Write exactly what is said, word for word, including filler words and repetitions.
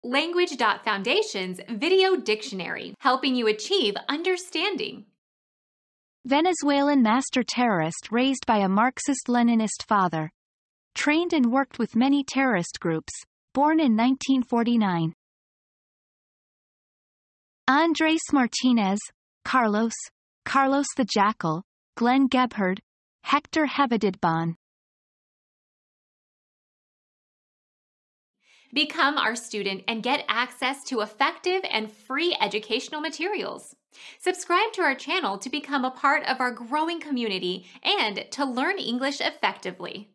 Language Foundation's Video Dictionary, helping you achieve understanding. Venezuelan master terrorist raised by a Marxist-Leninist father. Trained and worked with many terrorist groups. Born in nineteen forty-nine. Andres Martinez, Carlos, Carlos the Jackal, Glenn Gebhard, Hector Hevedidbon. Become our student and get access to effective and free educational materials. Subscribe to our channel to become a part of our growing community and to learn English effectively.